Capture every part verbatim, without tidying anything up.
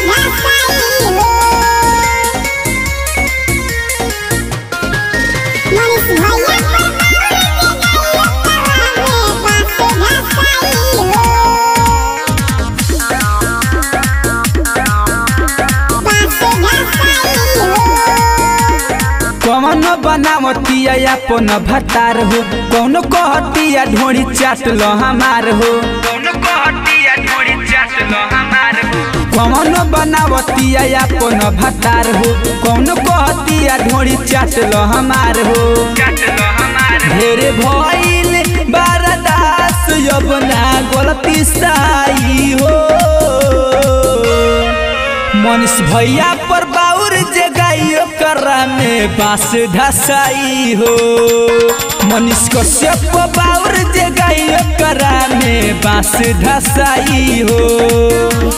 कौन बनावतिया अपन भतार हो, कौन कहतिया ढोड़ी चाट लो हमार हो, कौन कहतिया ढोड़ी चाट लो हमार हो। कौन बनावतिया अपन भतार हो, कौन कहतिया ढोड़ी चाट लो हमार हो, चाट लो हमार। ढेरे भइल बर्दाश्त अब ना गलती साई हो, मनीष भैया पर बाउर जगाइयो करा में बास धसाई हो। मनीष कश्यप पर बाउर जगाइयो करा में बास धसाई हो।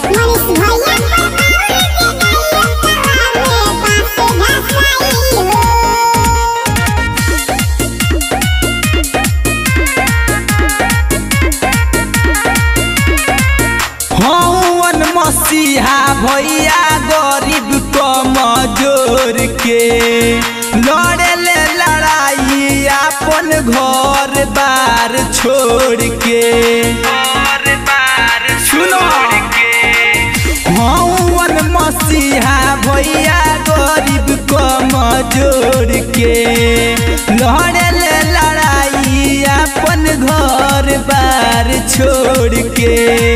मसीहा भैया गरीब को मजोर के लड़े ले लड़ाई अपन घर बार छोड़ के, सुनो हवन मसीहा भैया गरीब को मजोर के लड़े ले लड़ाई अपन घर बार छोड़ के।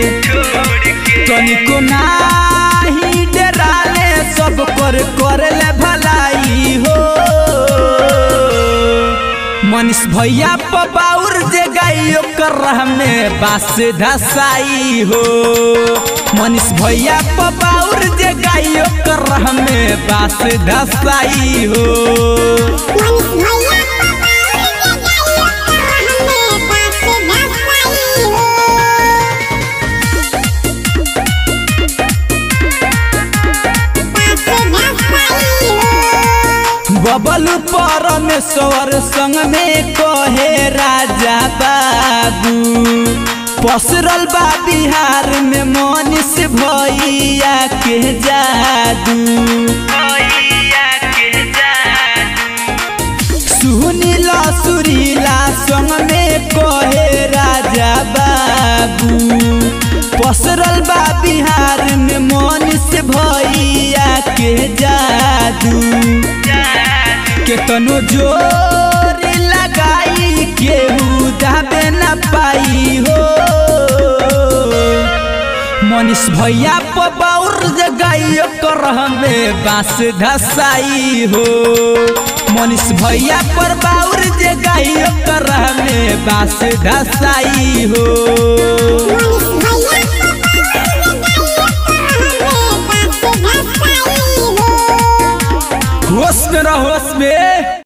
तनिको नाही डराले सब कर कर ले भलाई हो, मनीष भैया पर बाउर जगाइयो कर में बास धसाई हो। मनीष भैया पर बाउर जगाइयो कर में बास धसाई हो। बबल परमेश्वर संग में कहे राजा बाबू, पसरल बा बिहार में मनीष भैया के जादू। सुनीला सुरीला संग में कहे राजा बाबू, पसरल बा बिहार में मनीष भैया के जादू। केतनो जोर लगाई केहू दाबे न पाई हो, मनीष भैया पर बाउर जगाइयो कर में बास धसाई हो। मनीष भैया पर बाउर जगाइयो कर में बास धसाई हो।